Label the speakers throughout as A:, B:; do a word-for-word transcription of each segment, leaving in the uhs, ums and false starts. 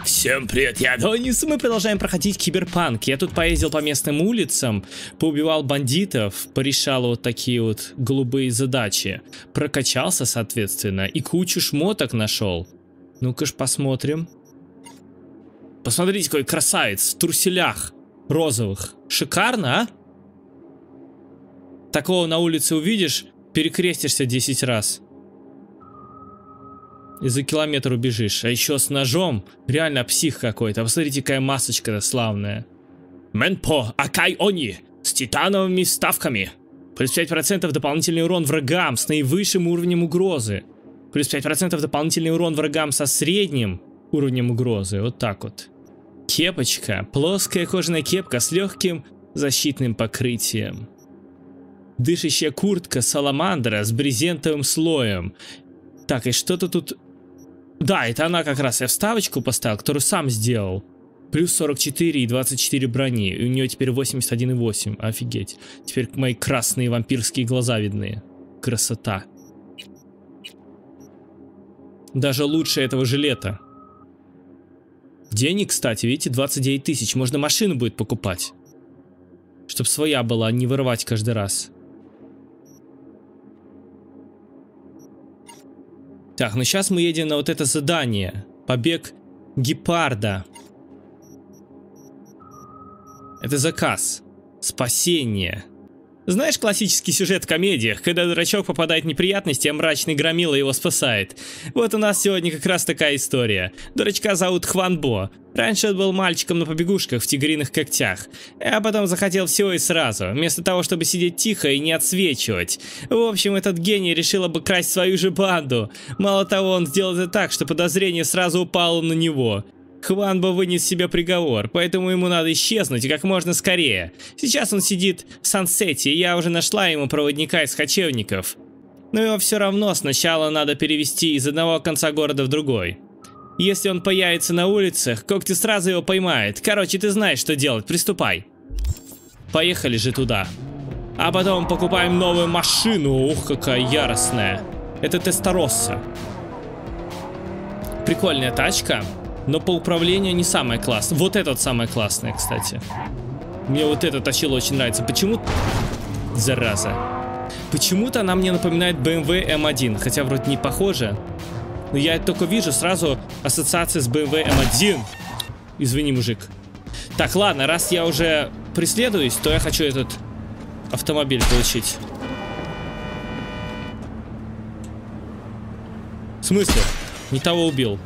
A: Всем привет, я Адонис, мы продолжаем проходить Киберпанк. Я тут поездил по местным улицам, поубивал бандитов, порешал вот такие вот голубые задачи. Прокачался, соответственно, и кучу шмоток нашел. Ну-ка ж посмотрим. Посмотрите, какой красавец в труселях розовых. Шикарно, а? Такого на улице увидишь, перекрестишься десять раз. И за километр убежишь. А еще с ножом. Реально псих какой-то. Посмотрите, какая масочка-то славная. Мэнпо Акай Они. С титановыми вставками. Плюс пять процентов дополнительный урон врагам с наивысшим уровнем угрозы. Плюс пять процентов дополнительный урон врагам со средним уровнем угрозы. Вот так вот. Кепочка. Плоская кожаная кепка с легким защитным покрытием. Дышащая куртка саламандра с брезентовым слоем. Так, и что-то тут... Да, это она как раз. Я вставочку поставил, которую сам сделал. Плюс сорок четыре и двадцать четыре брони. И у нее теперь восемьдесят один и восемь. Офигеть. Теперь мои красные вампирские глаза видны. Красота. Даже лучше этого жилета. Денег, кстати, видите, двадцать девять тысяч. Можно машину будет покупать. Чтоб своя была, не вырывать каждый раз. Так, ну сейчас мы едем на вот это задание. Побег гепарда. Это заказ. Спасение. Знаешь классический сюжет в комедиях, когда дурачок попадает в неприятности, а мрачный громила его спасает? Вот у нас сегодня как раз такая история. Дурачка зовут Хван Бо. Раньше он был мальчиком на побегушках в тигриных когтях, а потом захотел всего и сразу, вместо того, чтобы сидеть тихо и не отсвечивать. В общем, этот гений решил обыкрасть свою же банду. Мало того, он сделал это так, что подозрение сразу упало на него. Хван Бо вынес себе приговор, поэтому ему надо исчезнуть как можно скорее. Сейчас он сидит в Сансете, и я уже нашла ему проводника из кочевников. Но его все равно сначала надо перевести из одного конца города в другой. Если он появится на улицах, Когти сразу его поймает. Короче, ты знаешь, что делать, приступай. Поехали же туда. А потом покупаем новую машину. Ух, какая яростная. Это Тестаросса. Прикольная тачка. Но по управлению не самая классная. Вот этот самая классная, кстати. Мне вот эта точила очень нравится. Почему... Зараза. Почему-то она мне напоминает бэ эм вэ эм один. Хотя вроде не похоже. Но я только вижу сразу ассоциации с бэ эм вэ эм один. Извини, мужик. Так, ладно, раз я уже преследуюсь, то я хочу этот автомобиль получить. В смысле? Не того убил.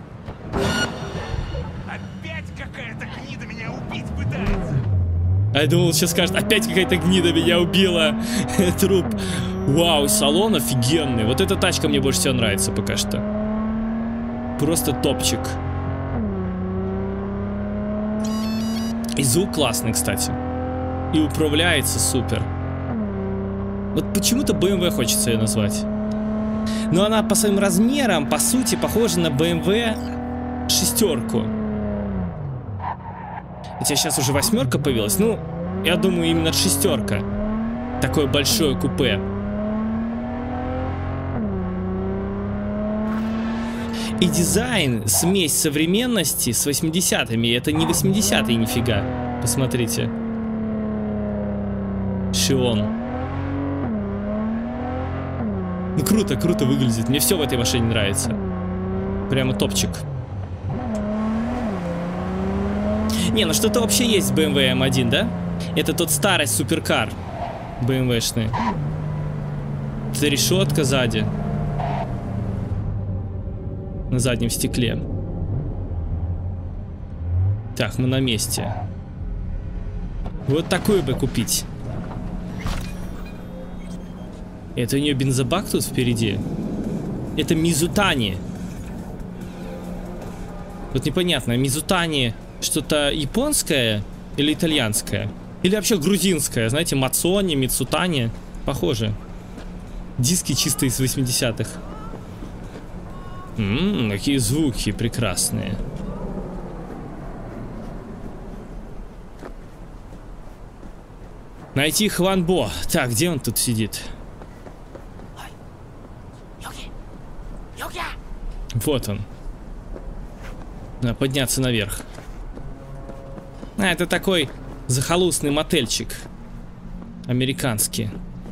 A: А я думал, сейчас скажет, опять какая-то гнида меня убила. Труп. Вау, салон офигенный. Вот эта тачка мне больше всего нравится пока что. Просто топчик. И звук классный, кстати. И управляется супер. Вот почему-то бэ эм вэ хочется ее назвать. Но она по своим размерам, по сути, похожа на бэ эм вэ шестерку. Хотя сейчас уже восьмерка появилась. Ну, я думаю, именно шестерка. Такое большое купе. И дизайн, смесь современности с восьмидесятыми. Это не восьмидесятые нифига. Посмотрите. Шион. Ну круто, круто выглядит. Мне все в этой машине нравится. Прямо топчик. Не, ну что-то вообще есть в бэ эм вэ эм один, да? Это тот старый суперкар бэ эм вэ-шный. Это решетка сзади. На заднем стекле. Так, мы на месте. Вот такую бы купить. Это у нее бензобак тут впереди. Это Мизутани. Вот непонятно, Мизутани что-то японское или итальянское? Или вообще грузинское, знаете, Мацони, Мицутани. Похоже. Диски чисто из восьмидесятых. Ммм, какие звуки прекрасные. Найти Хван Бо. Так, где он тут сидит? Вот он. Надо подняться наверх. А, это такой захолустный мотельчик. Американский.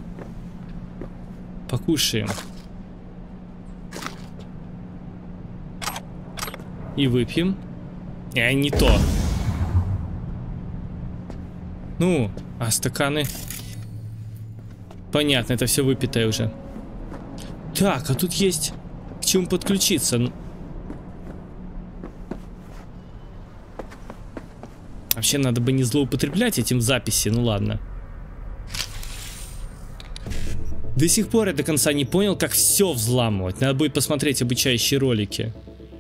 A: Покушаем. И выпьем. А, не то. Ну, а стаканы? Понятно, это все выпитое уже. Так, а тут есть к чему подключиться. Вообще надо бы не злоупотреблять этим в записи, ну ладно. До сих пор я до конца не понял, как все взламывать. Надо будет посмотреть обучающие ролики.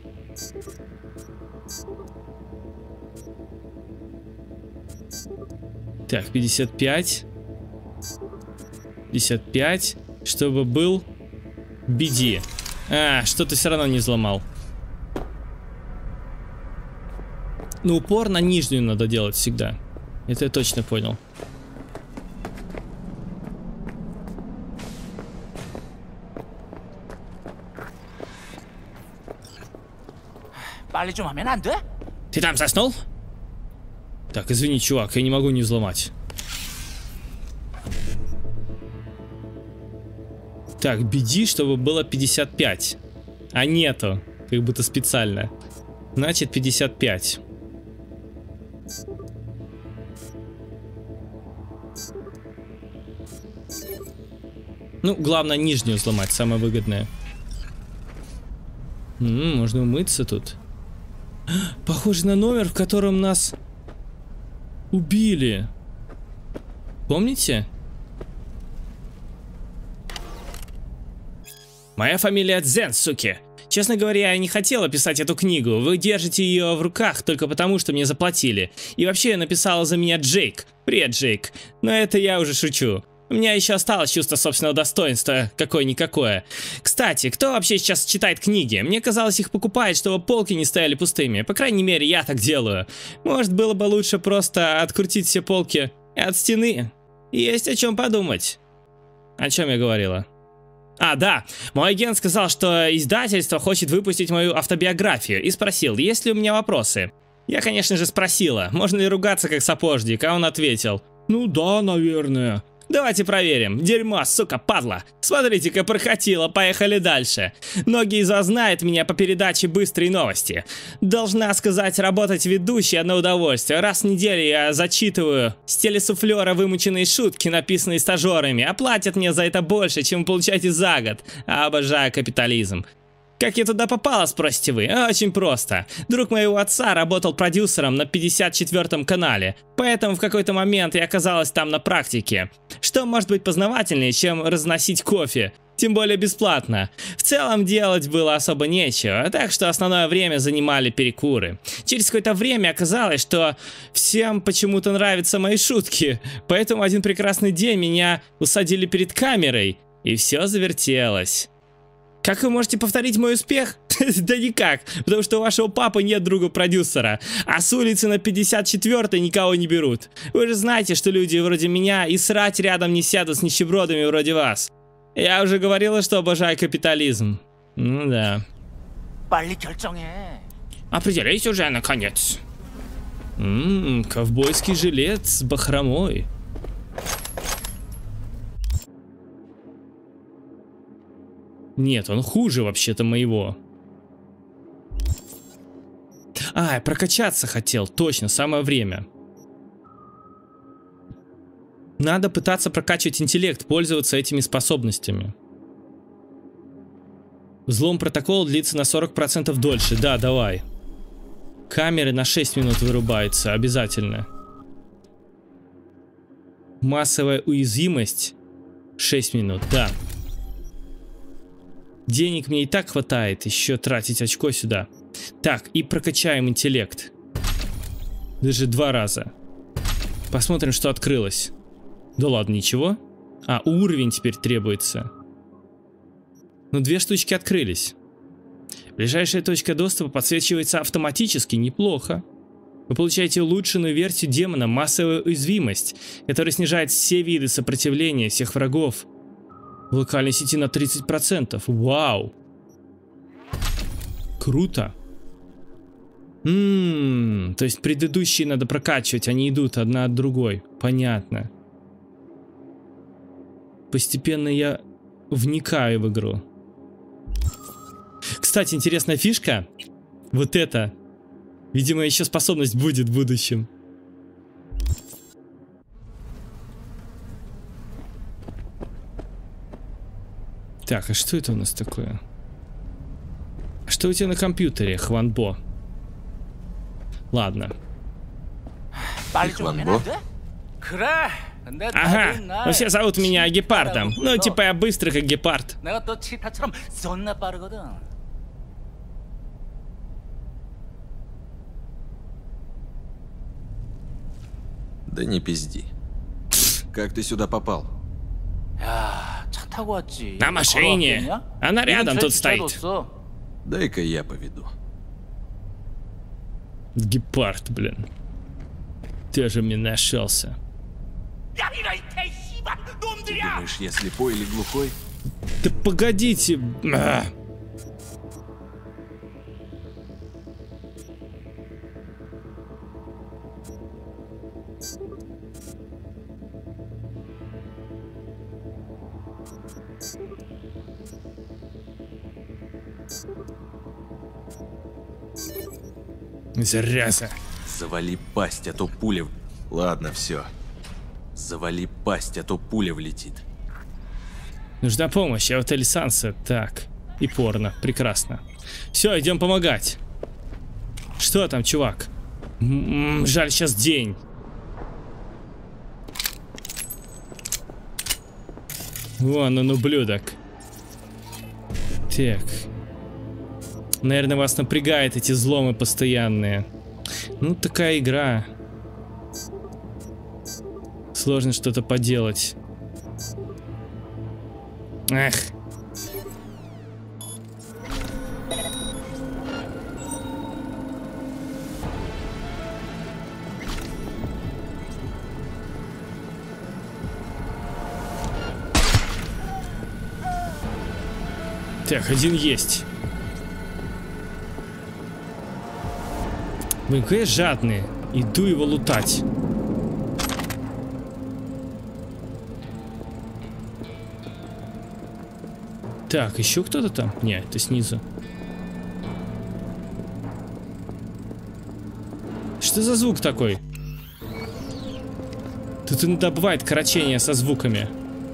A: Так, пятьдесят пять. пятьдесят пять. Чтобы был би ди. А, что ты все равно не взломал. Ну, упор на нижнюю надо делать всегда. Это я точно понял. Ты там заснул? Так, извини, чувак, я не могу не взломать. Так, би ди, чтобы было пятьдесят пять. А нету, как будто специально. Значит, пятьдесят пять. Ну, главное нижнюю взломать, самое выгодное. М-м, можно умыться тут. Похоже на номер, в котором нас убили. Помните? Моя фамилия Дзен, суки. Честно говоря, я не хотела писать эту книгу. Вы держите ее в руках только потому, что мне заплатили. И вообще, я написала за меня Джейк. Привет, Джейк. Но это я уже шучу. У меня еще осталось чувство собственного достоинства, какое-никакое. Кстати, кто вообще сейчас читает книги? Мне казалось, их покупают, чтобы полки не стояли пустыми. По крайней мере, я так делаю. Может, было бы лучше просто открутить все полки от стены? Есть о чем подумать. О чем я говорила? А, да, мой агент сказал, что издательство хочет выпустить мою автобиографию и спросил, есть ли у меня вопросы. Я, конечно же, спросила, можно ли ругаться как сапожник, а он ответил, ну да, наверное. Давайте проверим. Дерьмо, сука, падла. Смотрите-ка, прокатило, поехали дальше. Многие из вас знают меня по передаче «Быстрые новости». Должна сказать, работать ведущей одно удовольствие. Раз в неделю я зачитываю с телесуфлера вымученные шутки, написанные стажерами, а платят мне за это больше, чем вы получаете за год. Обожаю капитализм. Как я туда попала, спросите вы? Очень просто. Друг моего отца работал продюсером на пятьдесят четвёртом канале, поэтому в какой-то момент я оказалась там на практике. Что может быть познавательнее, чем разносить кофе? Тем более бесплатно. В целом делать было особо нечего, так что основное время занимали перекуры. Через какое-то время оказалось, что всем почему-то нравятся мои шутки, поэтому один прекрасный день меня усадили перед камерой, и все завертелось. Как вы можете повторить мой успех? Да никак, потому что у вашего папы нет друга-продюсера, а с улицы на пятьдесят четвёртой никого не берут. Вы же знаете, что люди вроде меня и срать рядом не сядут с нищебродами вроде вас. Я уже говорила, что обожаю капитализм. Ну да. Определись уже, наконец. Ммм, ковбойский жилет с бахромой. Нет, он хуже вообще-то моего. А, я прокачаться хотел, точно, самое время. Надо пытаться прокачивать интеллект, пользоваться этими способностями. Взлом протокола длится на сорок процентов дольше, да, давай. Камеры на шесть минут вырубаются, обязательно. Массовая уязвимость шесть минут, да. Денег мне и так хватает, еще тратить очко сюда. Так, и прокачаем интеллект. Даже два раза. Посмотрим, что открылось. Да ладно, ничего. А, уровень теперь требуется. Ну, две штучки открылись. Ближайшая точка доступа подсвечивается автоматически, неплохо. Вы получаете улучшенную версию демона «Массовая уязвимость», которая снижает все виды сопротивления всех врагов в локальной сети на тридцать процентов. Вау! Круто! Ммм, то есть предыдущие надо прокачивать, они идут одна от другой. Понятно. Постепенно я вникаю в игру. Кстати, интересная фишка. Вот это. Видимо, еще способность будет в будущем. Так, а что это у нас такое? Что у тебя на компьютере, Хванбо? Ладно.
B: Хванбо?
A: Ага, ну все зовут меня Гепардом. Ну, типа я быстрый, как гепард.
B: Да не пизди. Как ты сюда попал?
A: На машине. Она рядом тут стоит.
B: Дай-ка я поведу.
A: Гепард, блин. Ты же мне нашелся.
B: Ты думаешь, я слепой или глухой?
A: Да погодите. А. Зараза.
B: Завали пасть, а то пуля... Ладно, все. Завали пасть, а то пуля влетит.
A: Нужна помощь, а вот Элисанса. Так. И порно. Прекрасно. Все, идем помогать. Что там, чувак? М-м, жаль, сейчас день. Вон он, ублюдок. Так. Наверное, вас напрягает эти взломы постоянные. Ну, такая игра. Сложно что-то поделать. Эх. Так, один есть. Вы какие жадные. Иду его лутать. Так, еще кто-то там? Нет, это снизу. Что за звук такой? Тут иногда бывает корочение со звуками.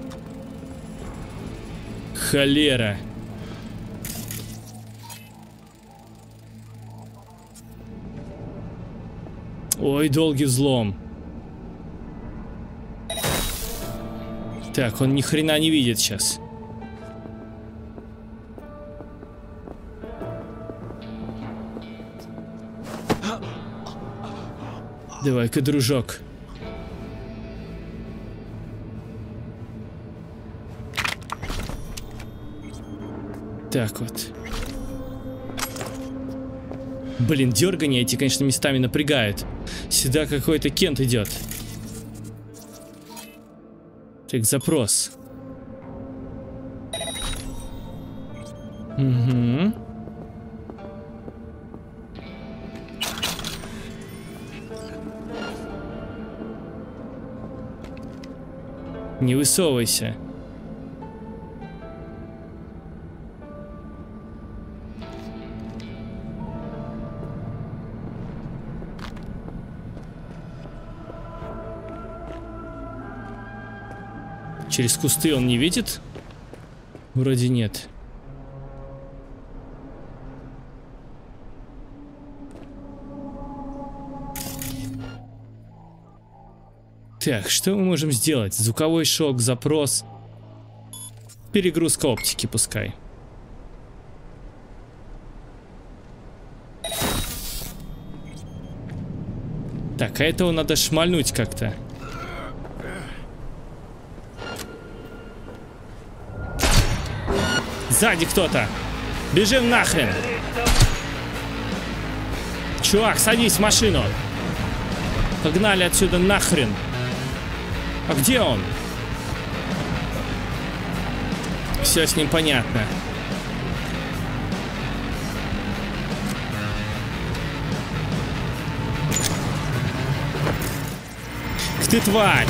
A: Холера. Ой, долгий взлом. Так, он ни хрена не видит сейчас. Давай-ка, дружок. Так вот. Блин, дергания эти, конечно, местами напрягают. Сюда какой-то Кент идет. Так, запрос. Угу. Не высовывайся. Через кусты он не видит? Вроде нет. Так, что мы можем сделать? Звуковой шок, запрос. Перегрузка оптики пускай. Так, а этого надо шмальнуть как-то. Сзади кто-то. Бежим нахрен. Чувак, садись в машину. Погнали отсюда нахрен. А где он? Все с ним понятно. ты, тварь!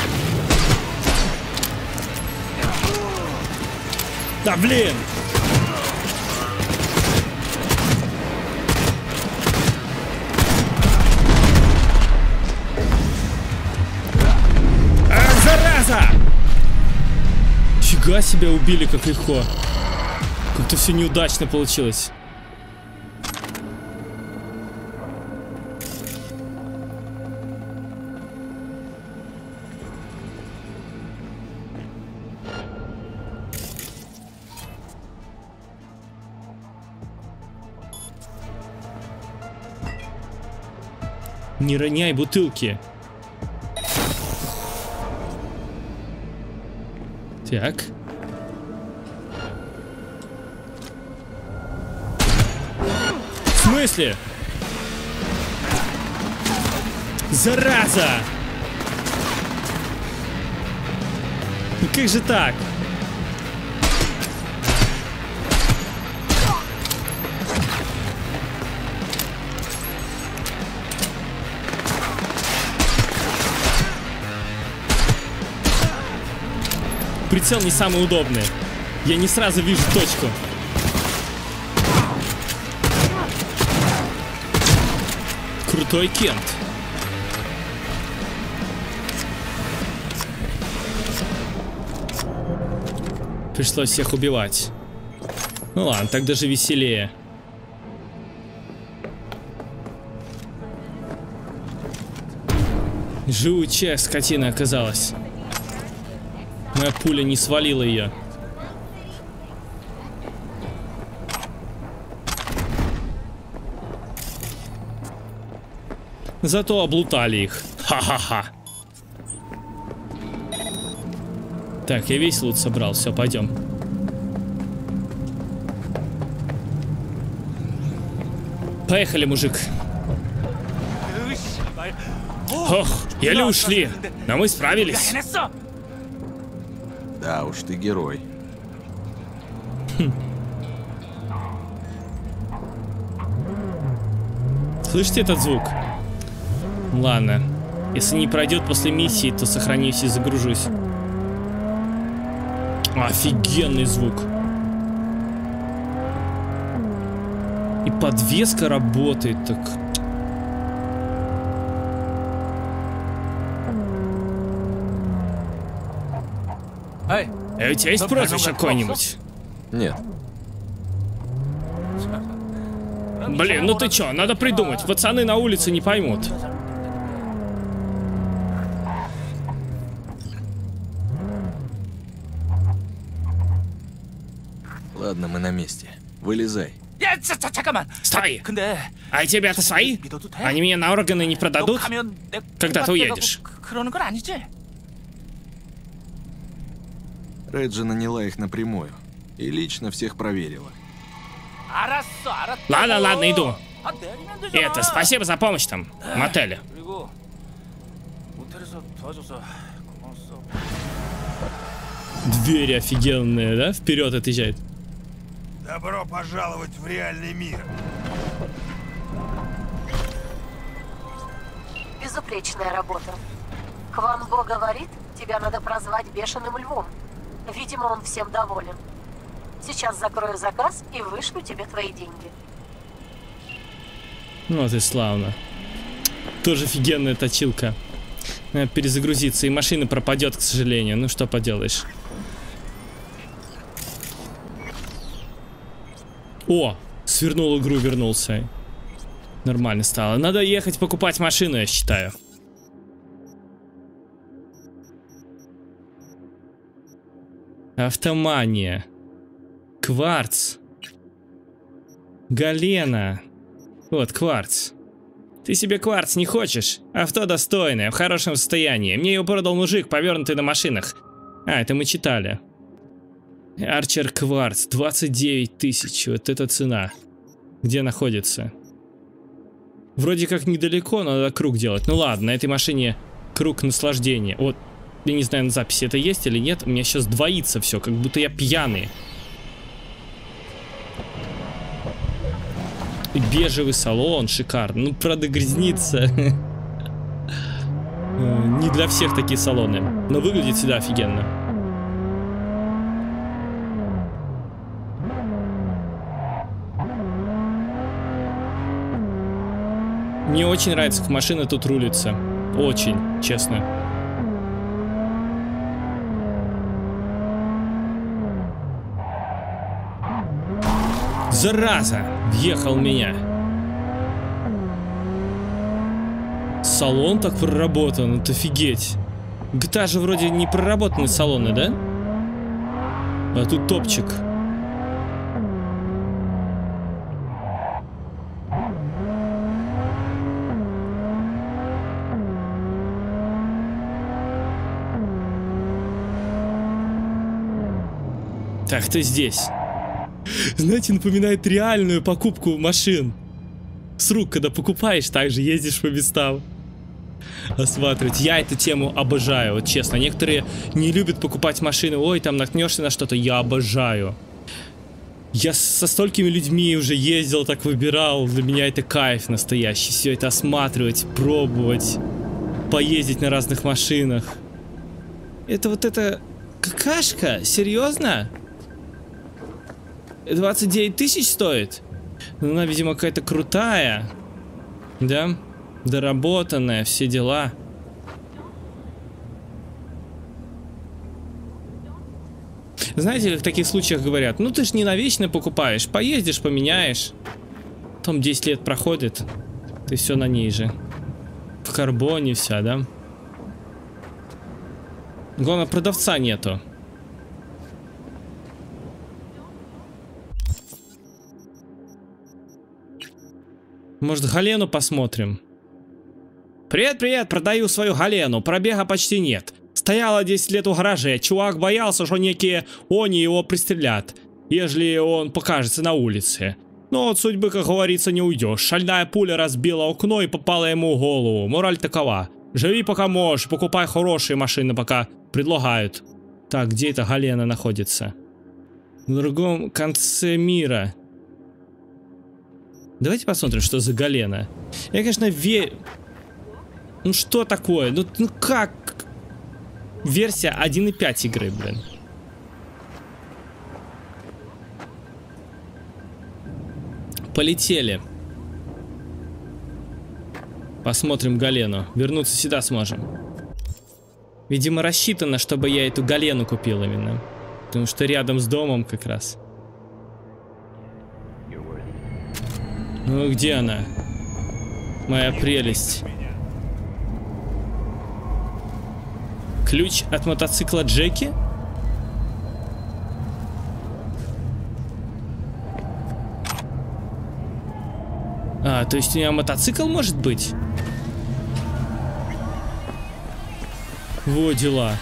A: Да блин! Ах, зараза! Фига себя, убили как легко. Как-то все неудачно получилось. Не роняй бутылки. Так. В смысле? Зараза! Ну как же так? Прицел не самый удобный. Я не сразу вижу точку. Крутой Кент. Пришлось всех убивать. Ну ладно, так даже веселее. Живучая скотина оказалась. Моя пуля не свалила ее. Зато облутали их. Ха-ха-ха. Так, я весь лут собрал. Все, пойдем. Поехали, мужик. Ох, еле ушли. Но мы справились.
B: Да уж, ты герой.
A: Хм. Слышите этот звук? Ладно. Если не пройдет после миссии, то сохранюсь и загружусь. Офигенный звук. И подвеска работает так.
B: Эй,
A: а у тебя есть прозвище какое-нибудь?
B: Нет.
A: Блин, ну ты чё, надо придумать. Пацаны на улице не поймут.
B: Ладно, мы на месте. Вылезай.
A: Стой! А тебя-то свои? Они меня на органы не продадут? Когда ты уедешь?
B: Реджи наняла их напрямую и лично всех проверила.
A: Ладно, ладно, иду. Это, спасибо за помощь там, в мотеле. Двери офигенные, да? Вперед отъезжает.
C: Добро пожаловать в реальный мир.
D: Безупречная работа. Кванго говорит, тебя надо прозвать Бешеным Львом. Видимо, он всем доволен. Сейчас закрою заказ и вышлю тебе твои деньги.
A: Ну вот и славно. Тоже офигенная точилка. Надо перезагрузиться, и машина пропадет, к сожалению. Ну что поделаешь. О, свернул игру, вернулся. Нормально стало. Надо ехать покупать машину, я считаю. Автомания. Кварц. Галена. Вот, кварц. Ты себе кварц не хочешь? Авто достойное, в хорошем состоянии. Мне его продал мужик, повернутый на машинах. А, это мы читали. Арчер кварц, двадцать девять тысяч. Вот это цена. Где находится? Вроде как недалеко, но надо круг делать. Ну ладно, на этой машине круг наслаждения. Вот, я не знаю, на записи это есть или нет. У меня сейчас двоится все, как будто я пьяный. Бежевый салон, шикарно. Ну, правда, грязнится. Э, не для всех такие салоны. Но выглядит всегда офигенно. Мне очень нравится, как машина тут рулится. Очень, честно. Зараза! Въехал в меня. Салон так проработан, это офигеть. джи ти эй же вроде не проработаны салоны, да? А тут топчик. Так, ты здесь. Знаете, напоминает реальную покупку машин. С рук, когда покупаешь, также ездишь по местам. Осматривать. Я эту тему обожаю, вот честно. Некоторые не любят покупать машины. Ой, там наткнешься на что-то. Я обожаю. Я со столькими людьми уже ездил, так выбирал. Для меня это кайф настоящий. Все это осматривать, пробовать. Поездить на разных машинах. Это вот это... Какашка? Серьезно? двадцать девять тысяч стоит? Ну, она, видимо, какая-то крутая. Да? Доработанная, все дела. Знаете, в таких случаях говорят: ну ты ж не навечно покупаешь, поездишь, поменяешь. Потом десять лет проходит, ты все на ней же. В карбоне вся, да? Главное, продавца нету. Может, Галену посмотрим? Привет, привет, продаю свою Галену, пробега почти нет. Стояла десять лет у гараже, чувак боялся, что некие они его пристрелят, ежели он покажется на улице. Но от судьбы, как говорится, не уйдешь. Шальная пуля разбила окно и попала ему в голову. Мораль такова: живи пока можешь, покупай хорошие машины, пока предлагают. Так, где эта Галена находится? В другом конце мира. Давайте посмотрим, что за Галена. Я, конечно, верю... Ну что такое? Ну, ну как? Версия один и пять игры, блин. Полетели. Посмотрим Галену. Вернуться сюда сможем. Видимо, рассчитано, чтобы я эту Галену купил именно. Потому что рядом с домом как раз. Ну где она? Моя прелесть. Ключ от мотоцикла Джеки? А, то есть у меня мотоцикл может быть? Во дела.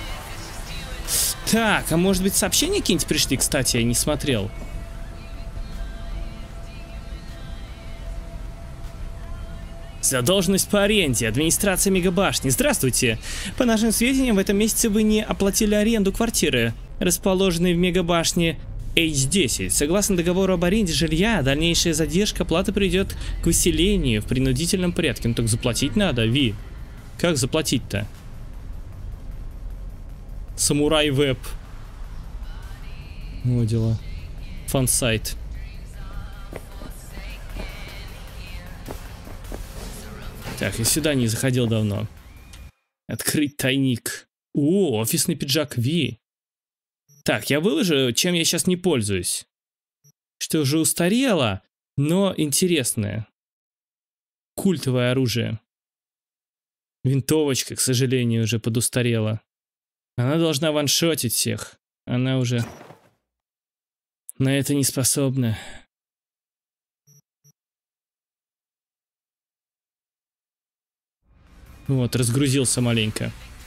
A: Так, а может быть сообщения какие-нибудь пришли? Кстати, я не смотрел. Задолженность по аренде. Администрация Мегабашни. Здравствуйте. По нашим сведениям, в этом месяце вы не оплатили аренду квартиры, расположенной в Мегабашне эйч десять. Согласно договору об аренде жилья, дальнейшая задержка оплаты приведет к выселению в принудительном порядке. Ну так заплатить надо, Ви. Как заплатить-то? Самурай Веб. Вот дела. Фан-сайт. Так, я сюда не заходил давно. Открыть тайник. О, офисный пиджак Ви. Так, я выложу, чем я сейчас не пользуюсь. Что уже устарело, но интересное. Культовое оружие. Винтовочка, к сожалению, уже подустарела. Она должна ваншотить всех. Она уже на это не способна. Вот, разгрузился маленько.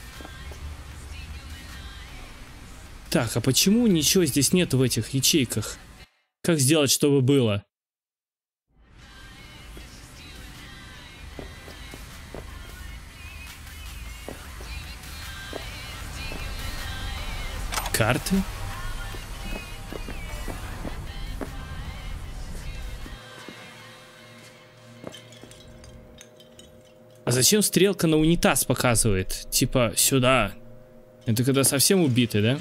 A: Так, а почему ничего здесь нет в этих ячейках? Как сделать, чтобы было? Карты? А зачем стрелка на унитаз показывает? Типа, сюда. Это когда совсем убитый, да?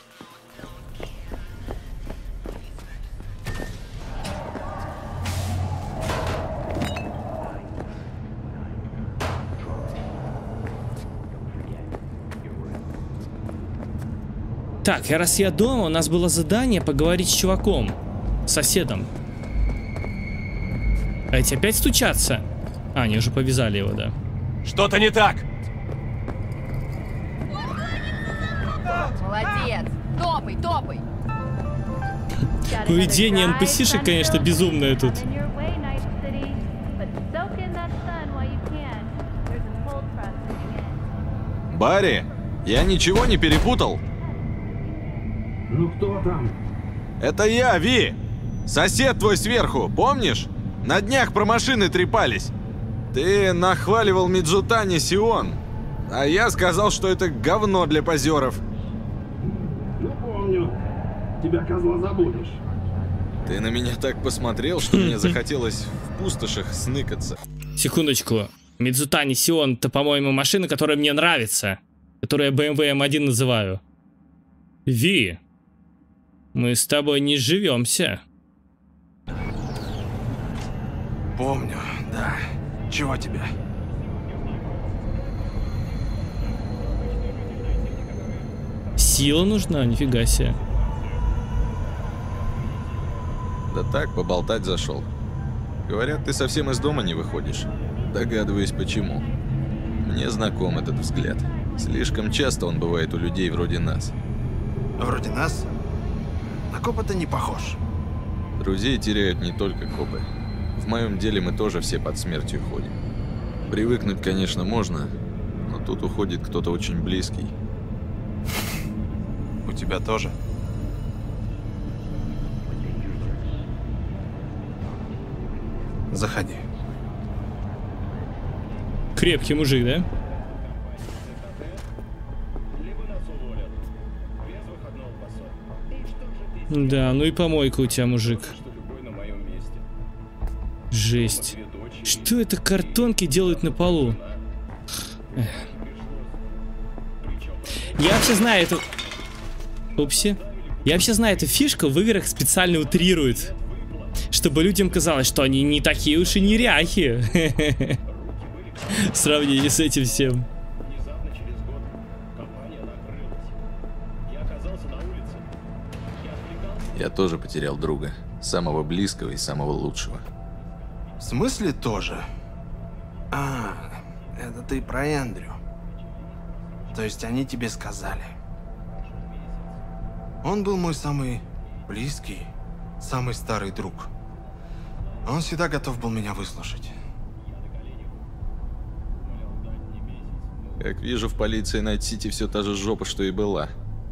A: Так, и раз я дома, у нас было задание поговорить с чуваком, соседом. А эти опять стучатся? А, они уже повязали его, да.
B: Что-то не так!
E: Молодец! Топай, топай!
A: Поведение эн пи си-шек, конечно, безумное тут.
B: Барри, я ничего не перепутал?
F: Ну кто там?
B: Это я, Ви! Сосед твой сверху, помнишь? На днях про машины трепались. Ты нахваливал Мидзутани Сион, а я сказал, что это говно для позеров.
F: Ну помню. Тебя, козла, забудешь.
B: Ты на меня так посмотрел, что мне захотелось в пустошах сныкаться.
A: Секундочку. Мидзутани Сион — это, по-моему, машина, которая мне нравится. Которую я бэ эм вэ эм один называю. Ви, мы с тобой не сживемся.
C: Помню, да. Чего тебе?
A: Сила нужна? Нифига себе.
B: Да так, поболтать зашел. Говорят, ты совсем из дома не выходишь. Догадываюсь, почему. Мне знаком этот взгляд. Слишком часто он бывает у людей вроде нас.
C: Вроде нас? На копа-то не похож.
B: Друзей теряют не только копы. В моем деле мы тоже все под смертью ходим. Привыкнуть, конечно, можно, но тут уходит кто-то очень близкий.
C: У тебя тоже? Заходи.
A: Крепкий мужик, да? Да, ну и помойка у тебя, мужик. Жесть. Что это картонки делают на полу? Эх. Я вообще знаю эту... Упси. Я вообще знаю, эту фишку в играх специально утрируют. Чтобы людям казалось, что они не такие уж и неряхи. В сравнении с этим всем.
B: Я тоже потерял друга. Самого близкого и самого лучшего.
C: В смысле тоже? А, это ты про Эндрю. То есть они тебе сказали. Он был мой самый близкий, самый старый друг. Он всегда готов был меня выслушать.
B: Как вижу, в полиции Найт-Сити все та же жопа, что и была.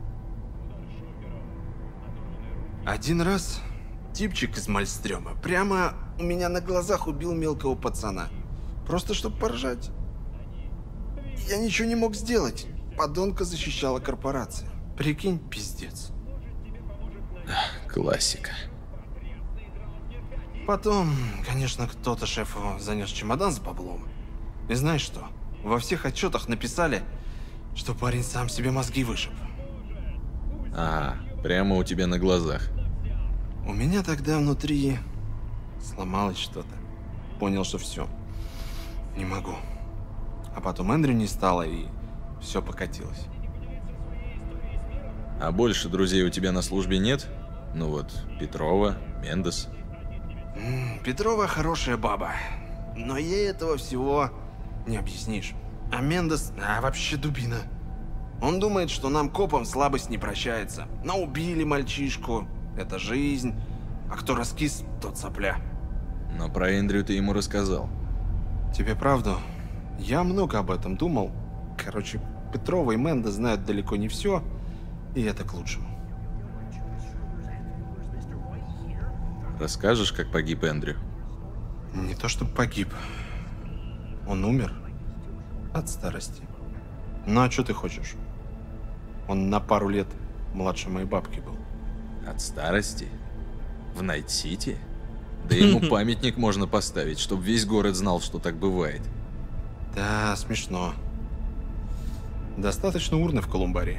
C: Один раз типчик из Мальстрёма прямо у меня на глазах убил мелкого пацана. Просто чтобы поржать. Я ничего не мог сделать. Подонка защищала корпорация. Прикинь, пиздец.
B: Классика.
C: Потом, конечно, кто-то шефу занес чемодан с баблом. И знаешь что? Во всех отчетах написали, что парень сам себе мозги вышиб.
B: А, прямо у тебя на глазах.
C: У меня тогда внутри сломалось что-то. Понял, что все. Не могу. А потом Эндрю не стало, и все покатилось.
B: А больше друзей у тебя на службе нет? Ну вот, Петрова, Мендес.
C: М, Петрова хорошая баба, но ей этого всего не объяснишь. А Мендес, а вообще дубина. Он думает, что нам, копам, слабость не прощается. Но убили мальчишку, это жизнь. А кто раскис, тот сопля.
B: Но про Эндрю ты ему рассказал.
C: Тебе правду? Я много об этом думал. Короче, Петрова и Мендес знают далеко не все, и это к лучшему.
B: Расскажешь, как погиб Эндрю?
C: Не то чтобы погиб. Он умер от старости. Ну а что ты хочешь? Он на пару лет младше моей бабки был.
B: От старости? В Найт-Сити? Да ему памятник можно поставить, чтобы весь город знал, что так бывает.
C: Да, смешно. Достаточно урны в колумбарии.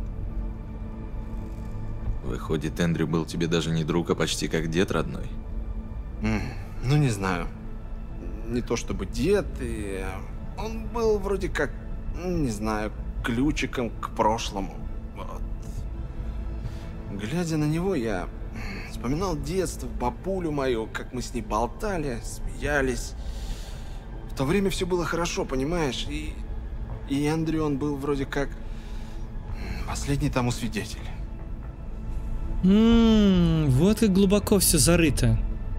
B: Выходит, Эндрю был тебе даже не друг, а почти как дед родной.
C: М, Ну, не знаю. Не то чтобы дед, и... Он был вроде как, м, не знаю, ключиком к прошлому. Вот. Глядя на него, я м, вспоминал детство, бабулю мою, как мы с ней болтали, смеялись. В то время все было хорошо, понимаешь? И, и Эндрю, он был вроде как м, последний тому свидетель.
A: Ммм, вот как глубоко все зарыто.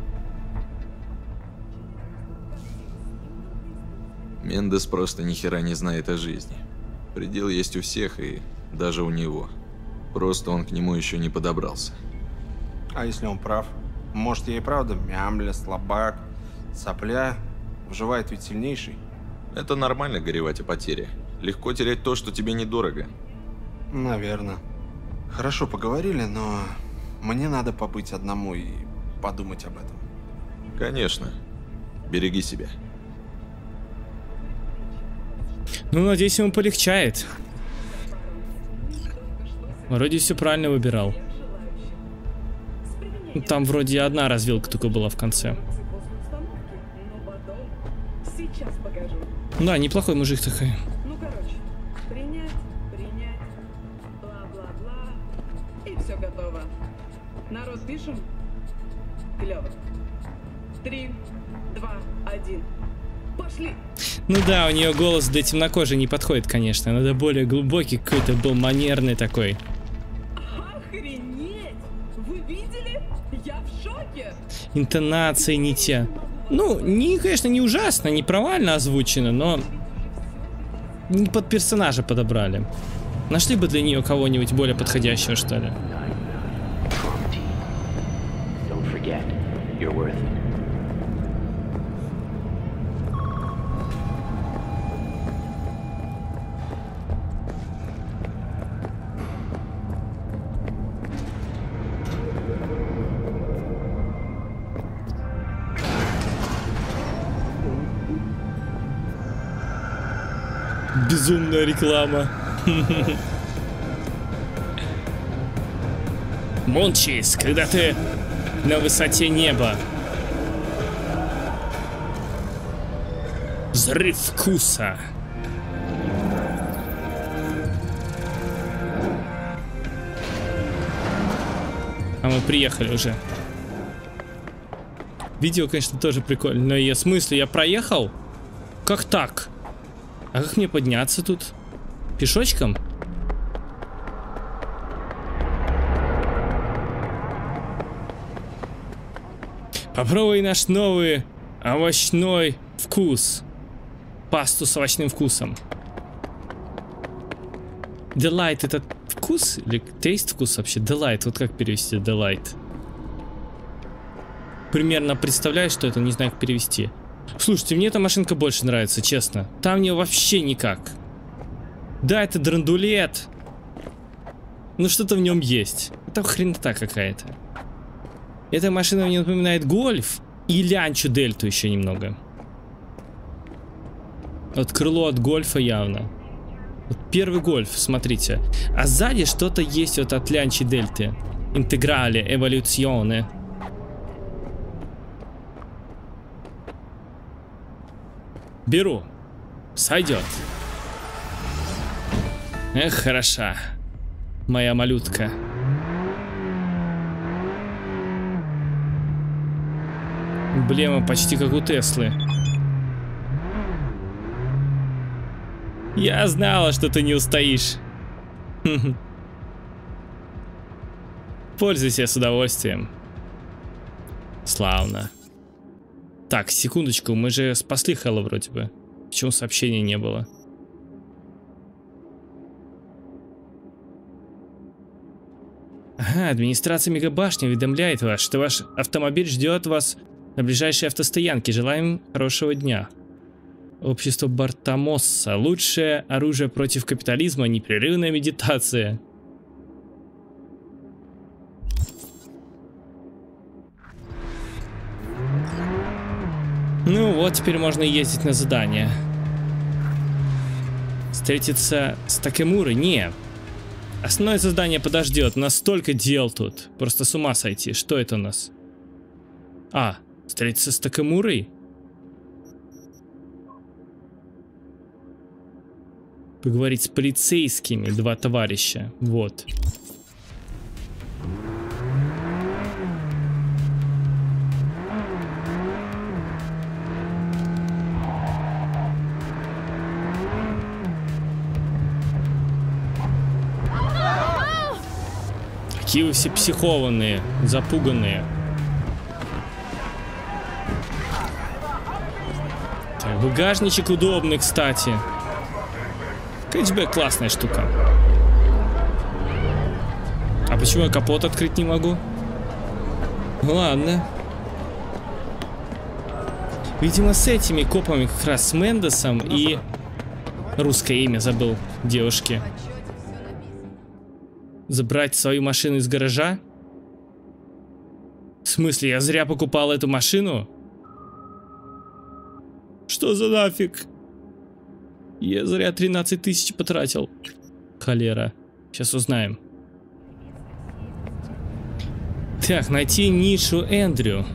B: Мендес просто ни хера не знает о жизни. Предел есть у всех, и даже у него. Просто он к нему еще не подобрался.
C: А если он прав? Может, я и правда мямля, слабак, сопля, выживает ведь сильнейший?
B: Это нормально горевать о потере. Легко терять то, что тебе недорого.
C: Наверное. Хорошо поговорили, но мне надо побыть одному и подумать об этом.
B: Конечно. Береги себя.
A: Ну, надеюсь, ему полегчает. Вроде все правильно выбирал. Там вроде одна развилка только была в конце.
G: Сейчас покажу.
A: Да, неплохой мужик такой.
G: Ну, короче, принять, принять, бла-бла-бла, и все готово. Народ, пишем? Клево. Три, два, один. Пошли!
A: Ну да, у нее голос до темнокожей не подходит, конечно. Надо более глубокий какой-то был, манерный такой.
G: Охренеть! Вы видели? Я в шоке!
A: Интонации не те. Ну, не, конечно, не ужасно, не провально озвучено, но не под персонажа подобрали. Нашли бы для нее кого-нибудь более подходящего, что ли.
H: Don't forget, you're worth it.
A: Безумная реклама. Мончис, когда ты на высоте неба. Взрыв вкуса. А мы приехали уже. Видео, конечно, тоже прикольно, но я в смысле, я проехал? Как так? А как мне подняться тут? Пешочком? Попробуй наш новый овощной вкус. Пасту с овощным вкусом. Delight это вкус? Или taste вкус вообще? Delight, вот как перевести Delight? Примерно представляю, что это, не знаю, как перевести. Слушайте, мне эта машинка больше нравится, честно. Там мне вообще никак. Да, это драндулет. Но что-то в нем есть. Это хренота какая-то. Эта машина мне напоминает гольф и лянчу дельту еще немного. Вот крыло от гольфа явно. Вот первый гольф, смотрите. А сзади что-то есть вот от лянчи дельты. Интеграле, эволюционе. Беру. Сойдет. Эх, хороша. Моя малютка. Эмблема почти как у Теслы. Я знала, что ты не устоишь. Пользуйся с удовольствием. Славно. Так, секундочку, мы же спасли Хэлла вроде бы. Почему сообщения не было? Ага, администрация мегабашни уведомляет вас, что ваш автомобиль ждет вас на ближайшей автостоянке. Желаем хорошего дня. Общество Бартамосса. Лучшее оружие против капитализма — непрерывная медитация. Ну вот, теперь можно ездить на задание. Встретиться с Такемурой? Не. Основное задание подождет. Настолько дел тут. Просто с ума сойти. Что это у нас? А, встретиться с Такемурой? Поговорить с полицейскими. Два товарища. Вот. Какие вы все психованные, запуганные. Так, багажничек удобный, кстати. Кэтчбэк классная штука. А почему я капот открыть не могу? Ладно. Видимо, с этими копами как раз, с Мендесом и... Русское имя забыл девушки. Забрать свою машину из гаража? В смысле, я зря покупал эту машину? Что за нафиг? Я зря тринадцать тысяч потратил. Холера. Сейчас узнаем. Так, найти нишу Эндрю.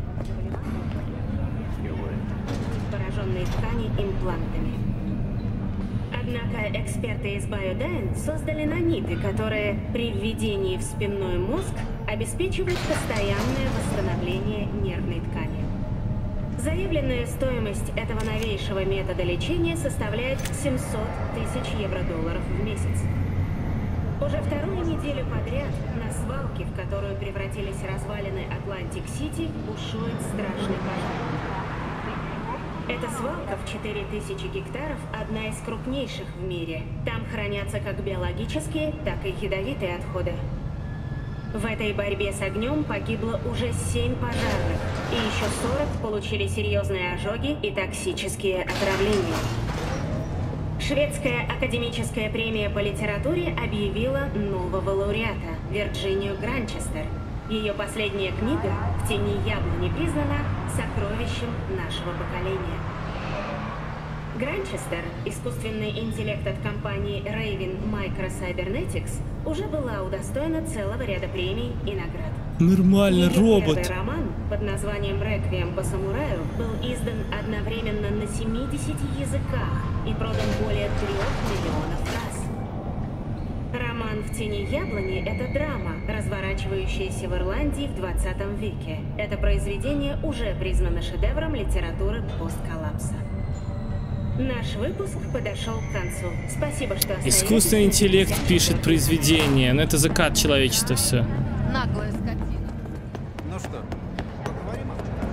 I: Пораженные ткани имплантами. Однако эксперты из Biodyne создали наниты, которые при введении в спинной мозг обеспечивают постоянное восстановление нервной ткани. Заявленная стоимость этого новейшего метода лечения составляет семьсот тысяч евро-долларов в месяц. Уже вторую неделю подряд на свалке, в которую превратились развалины Атлантик-Сити, бушует страшный пожар. Эта свалка в четыре тысячи гектаров одна из крупнейших в мире. Там хранятся как биологические, так и ядовитые отходы. В этой борьбе с огнем погибло уже семь пожарных, и еще сорок получили серьезные ожоги и токсические отравления. Шведская академическая премия по литературе объявила нового лауреата – Вирджинию Гранчестер. Ее последняя книга «В тени яблони» признана сокровищем нашего поколения. Гранчестер, искусственный интеллект от компании Raven Micro Cybernetics, уже была удостоена целого ряда премий и наград.
A: Нормально,
I: Ее
A: робот.
I: Первый роман под названием «Реквием по самураю» был издан одновременно на семидесяти языках и продан более трех миллионов раз. Роман «В тени яблони» — это драма, разворачивающаяся в Ирландии в двадцатом веке. Это произведение уже признано шедевром литературы постколлапса. Наш выпуск подошел к концу. Спасибо, что остаетесь.
A: Искусственный интеллект пишет произведение, но это закат человечества все.
E: Наглая скотина.
C: Ну что, поговорим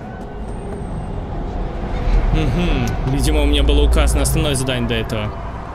A: Угу. Видимо, у меня было указано основное задание до этого.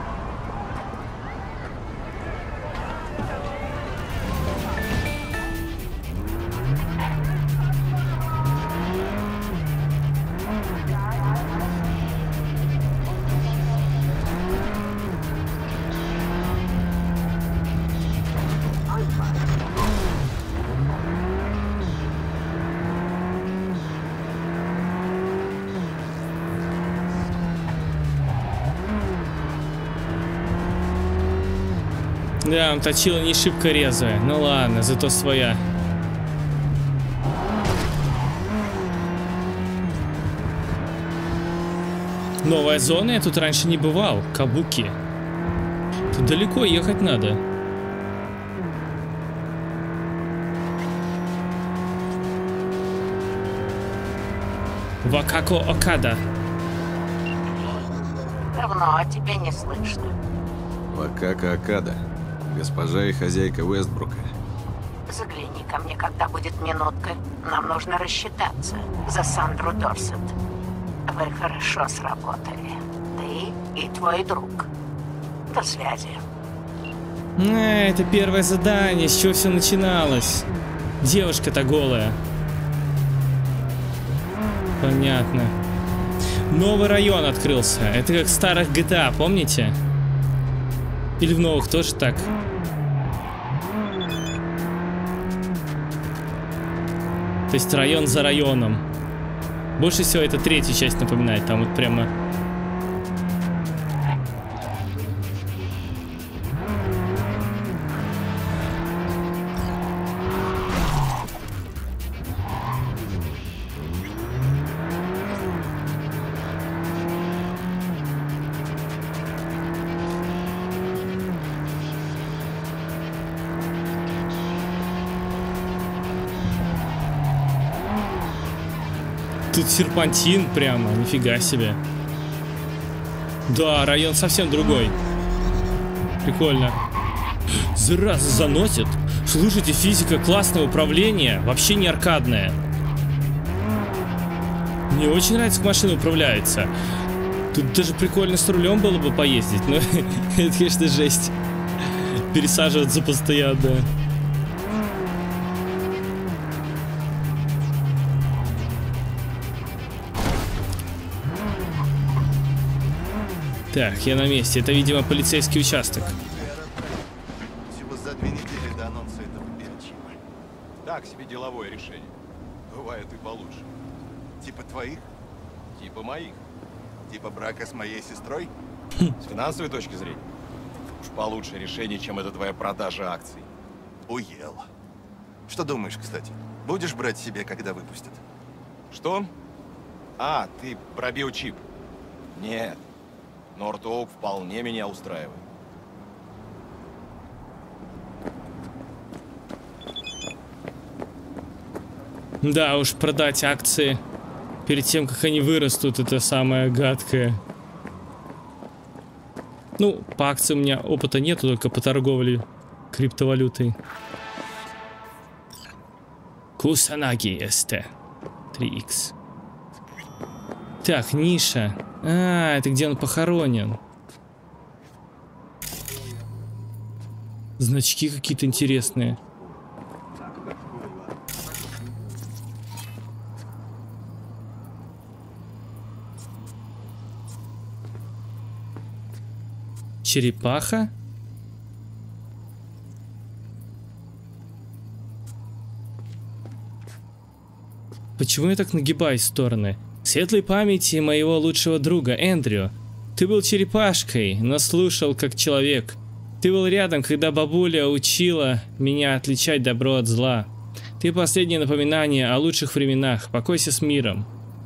A: Да, он точила не шибко резвая. Ну ладно, зато своя. Новая зона, я тут раньше не бывал. Кабуки. Тут далеко ехать надо. Вакако Окада.
D: Давно тебя не слышно.
B: Вакако Окада. Госпожа и хозяйка Вестбрука.
D: Загляни ко мне, когда будет минутка. Нам нужно рассчитаться за Сандру Дорсет. Вы хорошо сработали. Ты и твой друг. До связи.
A: А, это первое задание, с чего все начиналось. Девушка-то голая. Понятно. Новый район открылся. Это как в старых джи ти эй, помните? Или в новых тоже так? То есть район за районом. Больше всего это третью часть напоминает. Там вот прямо... Тут серпантин прямо, нифига себе. Да, район совсем другой. Прикольно. Зараза, заносит. Слушайте, физика, классное управление. Вообще не аркадное. Мне очень нравится, как машина управляется. Тут даже прикольно с рулем было бы поездить. Но это, конечно, жесть. Пересаживаться постоянно. Так, я на месте. Это, видимо, полицейский участок.
J: Всего за две недели до анонса этого перечима.
K: Так себе деловое решение. Бывает и получше.
J: Типа твоих?
K: Типа моих.
J: Типа брака с моей сестрой?
K: С финансовой точки зрения. Уж получше решение, чем эта твоя продажа акций.
J: Уел. Что думаешь, кстати? Будешь брать себе, когда выпустят?
K: Что? А, ты про биочип. Нет. Норт-Оук вполне меня устраивает.
A: Да уж, продать акции перед тем, как они вырастут, это самое гадкое. Ну, по акциям у меня опыта нету, только по торговле криптовалютой. Кусанаги эсте. три икс. Так, ниша. А, это где он похоронен. Значки какие-то интересные. Черепаха? Почему я так нагибаюсь в стороны? Светлой памяти моего лучшего друга Эндрю. Ты был черепашкой, но слушал как человек. Ты был рядом, когда бабуля учила меня отличать добро от зла. Ты последнее напоминание о лучших временах. Покойся с миром.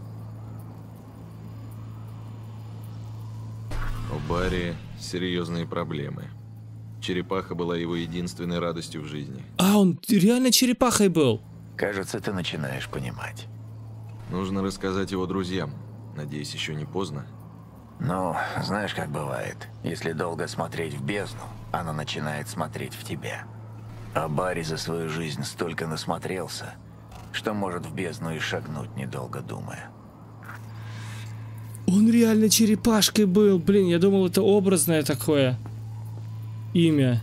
B: У Барри серьезные проблемы. Черепаха была его единственной радостью в жизни.
A: А, он реально черепахой был?
H: Кажется, ты начинаешь понимать.
B: Нужно рассказать его друзьям. Надеюсь, еще не поздно.
H: Ну, знаешь, как бывает. Если долго смотреть в бездну, она начинает смотреть в тебя. А Барри за свою жизнь столько насмотрелся, что может в бездну и шагнуть, недолго думая.
A: Он реально черепашкой был. Блин, я думал, это образное такое имя.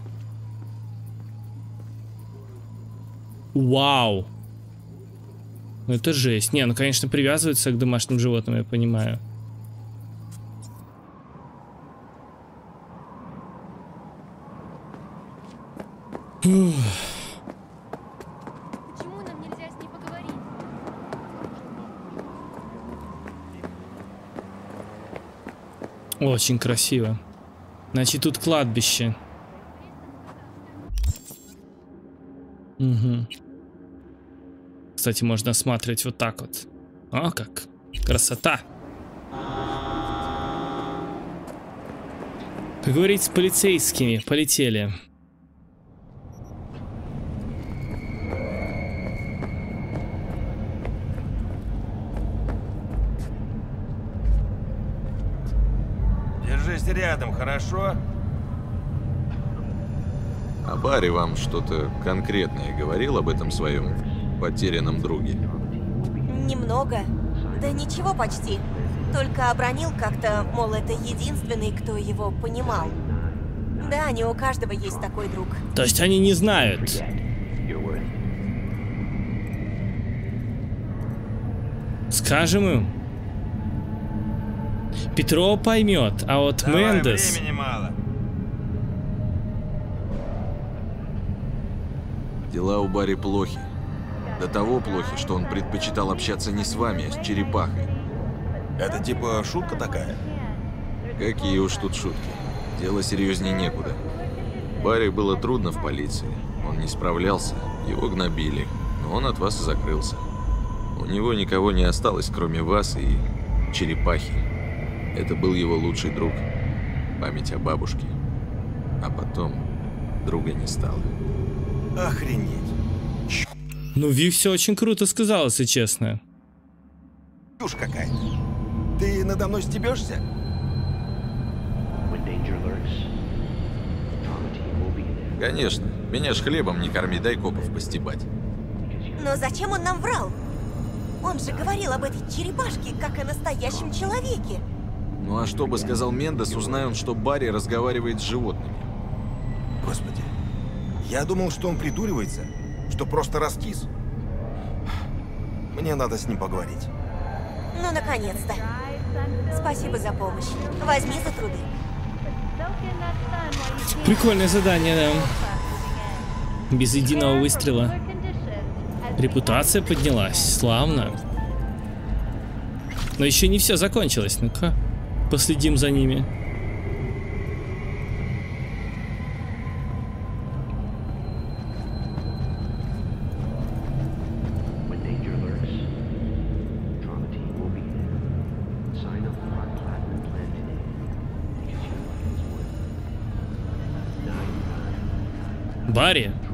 A: Вау. Ну это жесть. Не, ну конечно привязывается к домашним животным, я понимаю.
E: Почему нам нельзя с ней поговорить?
A: Очень красиво. Значит, тут кладбище. Угу. Кстати, можно осматривать вот так вот. О, как красота. Поговорить с полицейскими. Полетели.
K: Держись рядом, хорошо?
B: А Барри вам что-то конкретное говорил об этом своем потерянном друге?
L: Немного. Да ничего почти. Только обронил как-то, мол, это единственный, кто его понимал. Да, не у каждого есть такой друг.
A: То есть они не знают. Скажем им. Петро поймет, а вот
K: Давай,
A: Мендес...
K: времени мало.
B: Дела у Барри плохи. До того плохи, что он предпочитал общаться не с вами, а с черепахой.
K: Это типа шутка такая?
B: Какие уж тут шутки. Дело серьезнее некуда. Барри было трудно в полиции. Он не справлялся, его гнобили, но он от вас и закрылся. У него никого не осталось, кроме вас и черепахи. Это был его лучший друг. Память о бабушке. А потом друга не стало.
K: Охренеть.
A: Ну, Ви все очень круто сказал, если честно.
J: Душь какая-то. Ты надо мной стебешься?
B: Конечно. Меня ж хлебом не корми, дай копов постебать.
L: Но зачем он нам врал? Он же говорил об этой черепашке, как о настоящем человеке.
B: Ну а что бы сказал Мендес, узнай он, что Барри разговаривает с животными.
J: Господи, я думал, что он придуривается, что просто раскис. Мне надо с ним поговорить.
L: Ну, наконец-то. Спасибо за помощь. Возьми за труды.
A: Прикольное задание, да. Без единого выстрела. Репутация поднялась. Славно. Но еще не все закончилось. Ну-ка, последим за ними. Барри?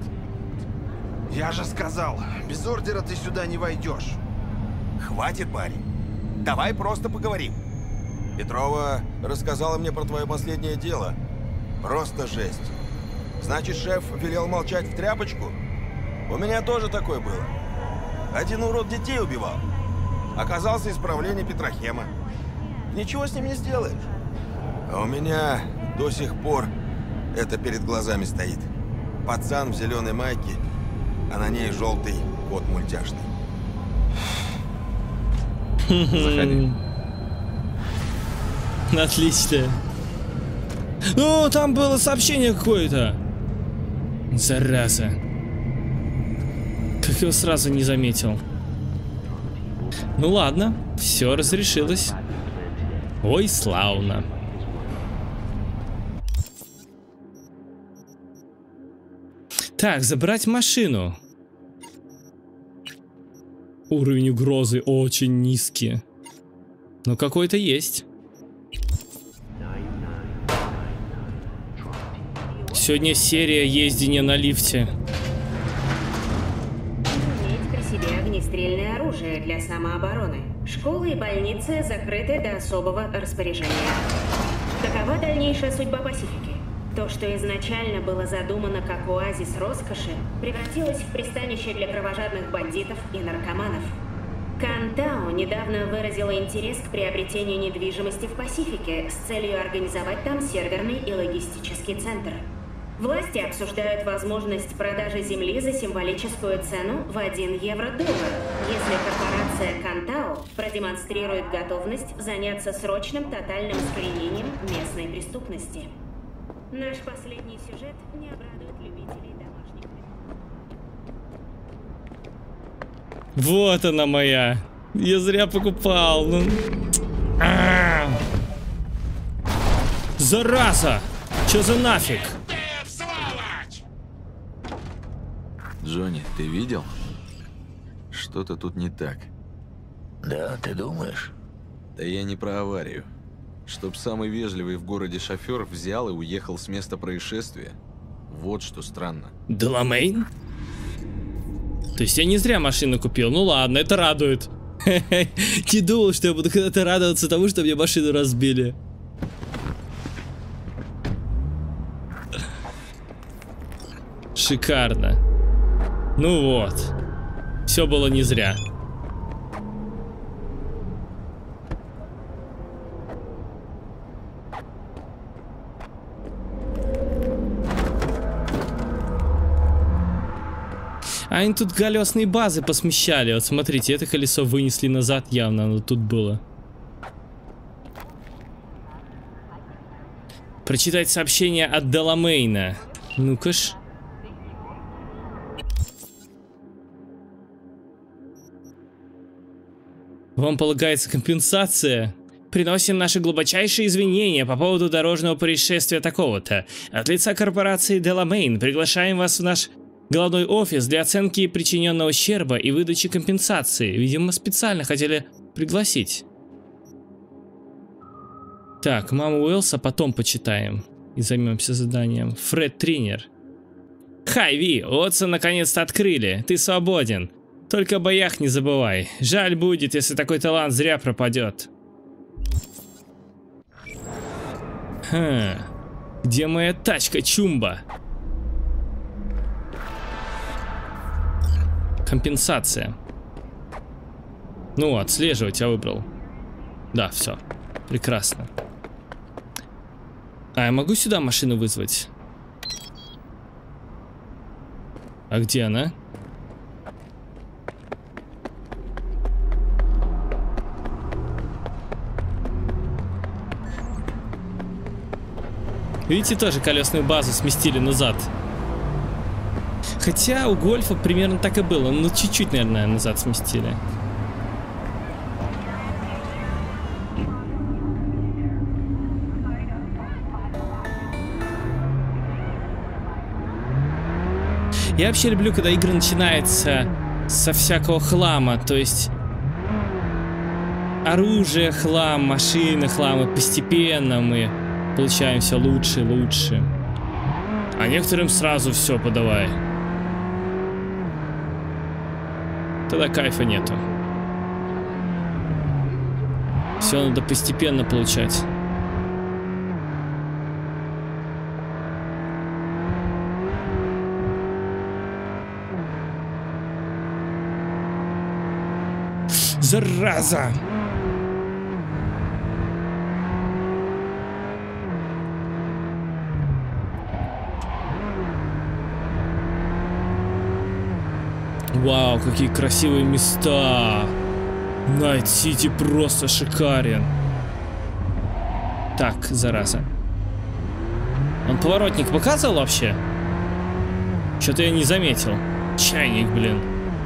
C: Я же сказал, без ордера ты сюда не войдешь.
J: Хватит, Барри. Давай просто поговорим. Петрова рассказала мне про твое последнее дело. Просто жесть. Значит, шеф велел молчать в тряпочку? У меня тоже такое было. Один урод детей убивал. Оказался исправление Петрохема. Ничего с ним не сделаешь. А у меня до сих пор это перед глазами стоит. Пацан в зеленой майке, а на ней желтый кот мультяшный.
B: Заходи.
A: Отлично. Ну, там было сообщение какое-то. Зараза. Как его сразу не заметил. Ну ладно, все разрешилось. Ой, славно. Так, забрать машину. Уровень угрозы очень низкий. Но какой-то есть. Сегодня серия ездения на лифте.
I: Иметь при себе огнестрельное оружие для самообороны. Школы и больницы закрыты до особого распоряжения. Какова дальнейшая судьба Пасифики? То, что изначально было задумано как оазис роскоши, превратилось в пристанище для кровожадных бандитов и наркоманов. Кантау недавно выразила интерес к приобретению недвижимости в Пасифике с целью организовать там серверный и логистический центр. Власти обсуждают возможность продажи земли за символическую цену в один евро-доллар, если корпорация Кантау продемонстрирует готовность заняться срочным тотальным искоренением местной преступности. Наш последний сюжет не обрадует любителей домашних.
A: Вот она моя. Я зря покупал. Ну... А -а -а. Зараза! Чё за нафиг?
B: Джонни, ты видел? Что-то тут не так.
H: Да, ты думаешь?
B: Да я не про аварию. Чтоб самый вежливый в городе шофер взял и уехал с места происшествия. Вот что странно.
A: Деламейн? То есть я не зря машину купил. Ну ладно, это радует. Не думал, что я буду когда-то радоваться тому, что мне машину разбили. Шикарно. Ну вот. Все было не зря. А они тут колесные базы посмещали. Вот смотрите, это колесо вынесли назад явно, оно тут было. Прочитать сообщение от Деламейна. Ну-ка ж. Вам полагается компенсация? Приносим наши глубочайшие извинения по поводу дорожного происшествия такого-то. От лица корпорации Деламейн приглашаем вас в наш головной офис для оценки причиненного ущерба и выдачи компенсации. Видимо, специально хотели пригласить. Так, маму Уэлса потом почитаем и займемся заданием. Фред Тринер. Хай, Ви, Отца наконец-то открыли. Ты свободен. Только о боях не забывай. Жаль будет, если такой талант зря пропадет. Хм. Где моя тачка, Чумба? Компенсация. Ну, отслеживать я выбрал. Да, все. Прекрасно. А я могу сюда машину вызвать? А где она? Видите, тоже колесную базу сместили назад. Хотя у Гольфа примерно так и было. Ну, чуть-чуть, наверное, назад сместили. Я вообще люблю, когда игры начинаются со всякого хлама. То есть оружие, хлам, машины, хлам. И постепенно мы получаем все лучше и лучше. А некоторым сразу все подавай. Тогда кайфа нету. Все надо постепенно получать. Зараза! Вау, какие красивые места! Найт-Сити просто шикарен. Так, зараза. Он поворотник показывал вообще? Что-то я не заметил. Чайник, блин.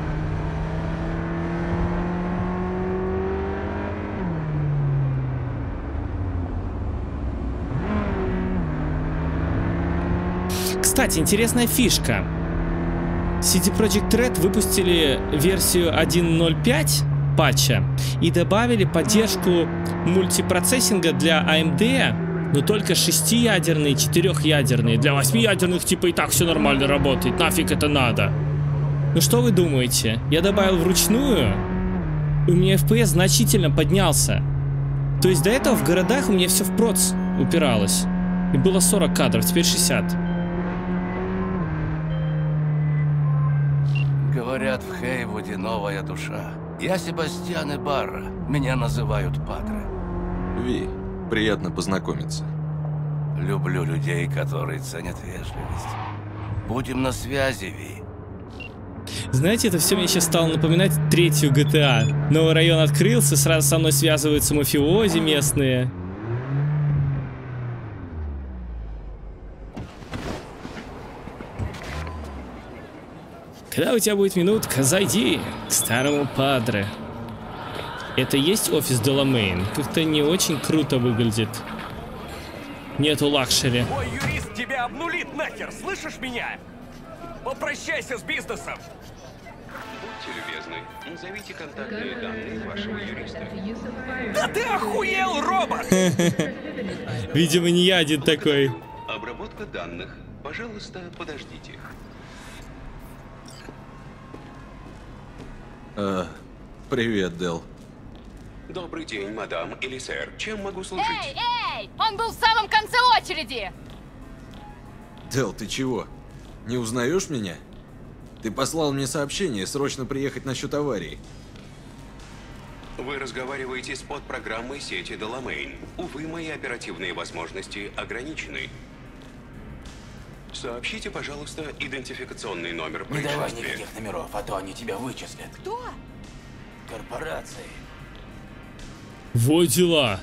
A: Кстати, интересная фишка. си ди Projekt Red выпустили версию один ноль пять патча и добавили поддержку мультипроцессинга для эй эм ди, но только шестиядерные, четырехъядерные. Для восьмиядерных типа и так все нормально работает. Нафиг это надо? Ну что вы думаете? Я добавил вручную, и у меня эф пи эс значительно поднялся. То есть до этого в городах у меня все в проц упиралось. И было сорок кадров, теперь шестьдесят.
M: Говорят, в Хейвуде новая душа. Я Себастьян Ибарра. Меня называют Падре.
B: Ви, приятно познакомиться.
M: Люблю людей, которые ценят вежливость. Будем на связи, Ви.
A: Знаете, это все мне сейчас стало напоминать третью джи ти эй. Новый район открылся, сразу со мной связываются мафиози местные. Когда у тебя будет минутка, зайди к старому Падре. Это есть офис Деламейн? Как-то не очень круто выглядит. Нету лакшери.
N: Мой юрист тебя обнулит нахер, слышишь меня? Попрощайся с бизнесом.
O: Будьте любезны, назовите контактные данные вашего юриста.
N: Да ты охуел, робот!
A: Видимо, не я один такой.
O: Обработка данных. Пожалуйста, подождите.
B: А, привет, Дел.
O: Добрый день, мадам или сэр. Чем могу служить?
E: Эй, эй! Он был в самом конце очереди!
B: Дел, ты чего? Не узнаешь меня? Ты послал мне сообщение, срочно приехать насчет аварии.
O: Вы разговариваете с подпрограммой сети Деламейн. Увы, мои оперативные возможности ограничены. Сообщите, пожалуйста, идентификационный номер
P: Не давай
O: происшествия.
P: никаких номеров, а то они тебя вычислят.
L: Кто?
P: Корпорации.
A: Вот дела.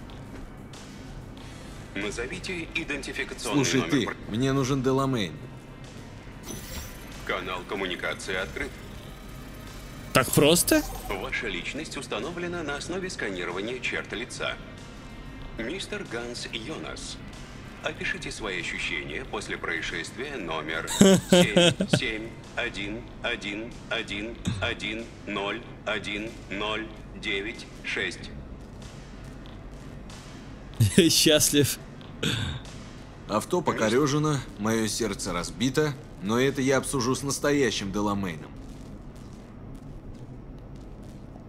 O: Назовите идентификационный
B: Слушай,
O: номер.
B: ты, мне нужен Деламейн.
O: Канал коммуникации открыт.
A: Так просто?
O: Ваша личность установлена на основе сканирования черт лица. Мистер Ганс Йонас. Опишите свои ощущения после происшествия номер семь семь один один один один ноль один ноль девять шесть.
A: Счастлив.
B: Авто покорежено, мое сердце разбито, но это я обсужу с настоящим Деламейном.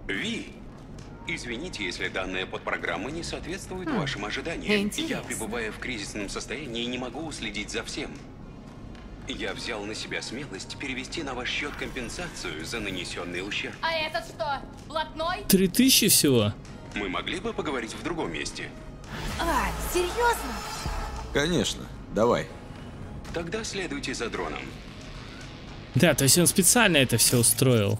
O: Ви, извините, если данная подпрограмма не соответствует вашим ожиданиям.
E: интересно.
O: Я пребываю в кризисном состоянии и не могу уследить за всем. Я взял на себя смелость перевести на ваш счет компенсацию за нанесенный ущерб.
E: А этот что, блатной?
A: Три тысячи всего?
O: Мы могли бы поговорить в другом месте.
L: А, серьезно?
B: Конечно, давай.
O: Тогда следуйте за дроном.
A: Да, то есть он специально это все устроил.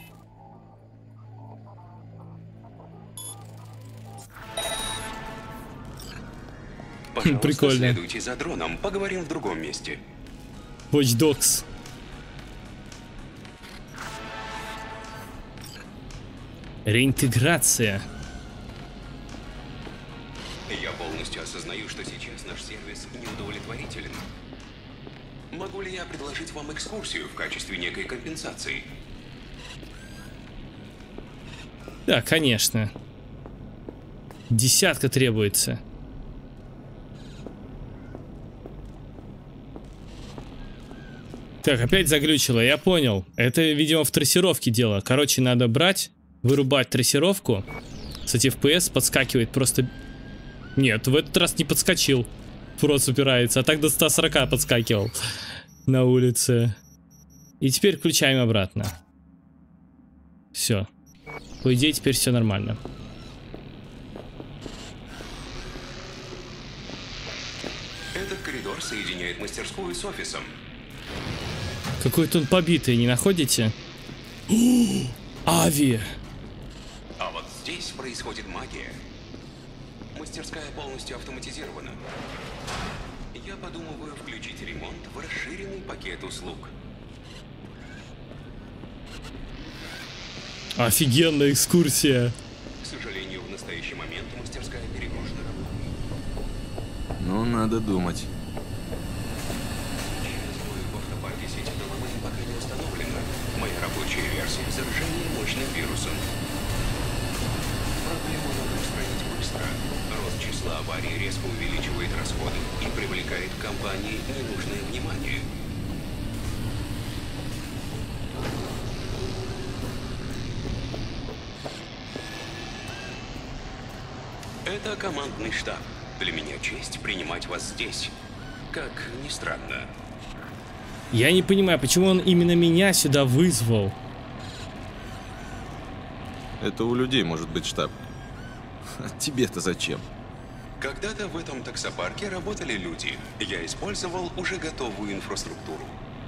O: Пожалуйста,
A: Прикольно.
O: следуйте за дроном, поговорим в другом месте.
A: Watch Dogs. Реинтеграция.
O: Я полностью осознаю, что сейчас наш сервис неудовлетворителен. Могу ли я предложить вам экскурсию в качестве некой компенсации?
A: Да, конечно. Десятка требуется. Так, опять заглючило, я понял. Это, видимо, в трассировке дело. Короче, надо брать, вырубать трассировку. Кстати, эф пи эс подскакивает просто... Нет, в этот раз не подскочил. Просто упирается, а так до ста сорока подскакивал на улице. И теперь включаем обратно. Все. По идее, теперь все нормально.
O: Этот коридор соединяет мастерскую с офисом.
A: Какой-то он побитый, не находите? Ави!
O: А вот здесь происходит магия. Мастерская полностью автоматизирована. Я подумываю включить ремонт в расширенный пакет услуг.
A: Офигенная экскурсия.
O: К сожалению, в настоящий момент мастерская перегружена.
B: Ну, надо думать.
O: В автопарке сети Деламейн пока не установлена. Моя рабочая версия заражения мощным вирусом. Проблему надо устранить быстро. Рост числа аварий резко увеличивает расходы и привлекает к компании ненужное внимание. Это командный штаб. Для меня честь принимать вас здесь. Как ни странно.
A: Я не понимаю, почему он именно меня сюда вызвал.
B: Это у людей может быть штаб. А тебе-то зачем?
O: Когда-то в этом таксопарке работали люди. Я использовал уже готовую инфраструктуру.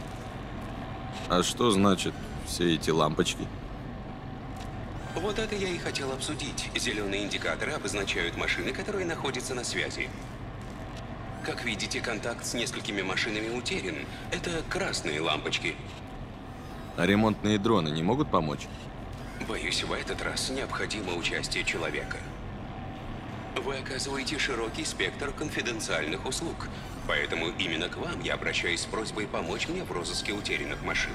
B: А что значит все эти лампочки?
O: Вот это я и хотел обсудить. Зеленые индикаторы обозначают машины, которые находятся на связи. Как видите, контакт с несколькими машинами утерян. Это красные лампочки.
B: А ремонтные дроны не могут помочь?
O: Боюсь, в этот раз необходимо участие человека. Вы оказываете широкий спектр конфиденциальных услуг, поэтому именно к вам я обращаюсь с просьбой помочь мне в розыске утерянных машин.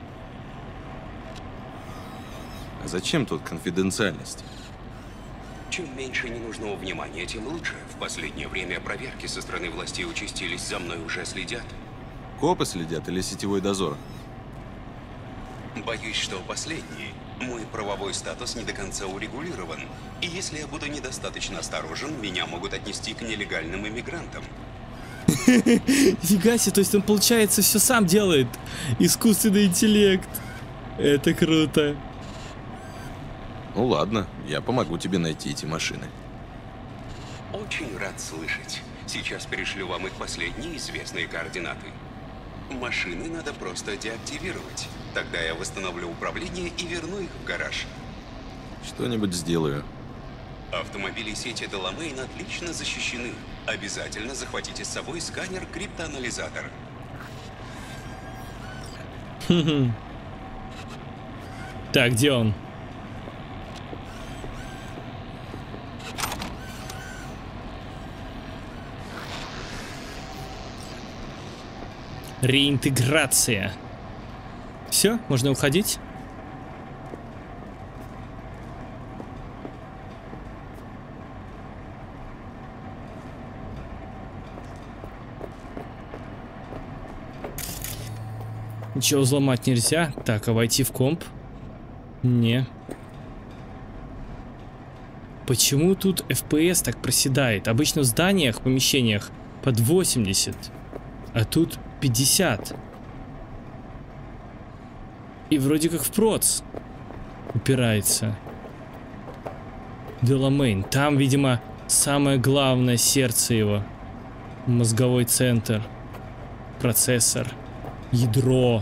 B: А зачем тут конфиденциальность?
O: Чем меньше ненужного внимания, тем лучше. В последнее время проверки со стороны властей участились, за мной уже следят.
B: Копы следят или сетевой дозор?
O: Боюсь, что последний. Мой правовой статус не до конца урегулирован. И если я буду недостаточно осторожен, меня могут отнести к нелегальным иммигрантам.
A: Нифига себе, то есть он, получается, все сам делает. Искусственный интеллект. Это круто.
B: Ну ладно, я помогу тебе найти эти машины.
O: Очень рад слышать. Сейчас перешлю вам их последние известные координаты. Машины надо просто деактивировать. Тогда я восстановлю управление и верну их в гараж.
B: Что-нибудь сделаю.
O: Автомобили сети Деламейн отлично защищены. Обязательно захватите с собой сканер-криптоанализатор.
A: Так, где он? Реинтеграция. Все, можно уходить? Ничего взломать нельзя. Так, а войти в комп? Не. Почему тут эф пи эс так проседает? Обычно в зданиях, помещениях под восемьдесят, а тут пятьдесят. И вроде как в проц упирается. Деламейн. Там, видимо, самое главное сердце его. Мозговой центр. Процессор. Ядро.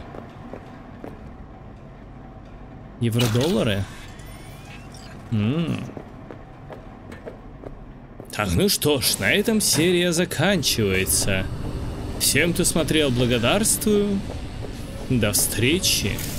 A: Евро-доллары? М-м. Так, ну что ж, на этом серия заканчивается. Всем, кто смотрел, благодарствую. До встречи.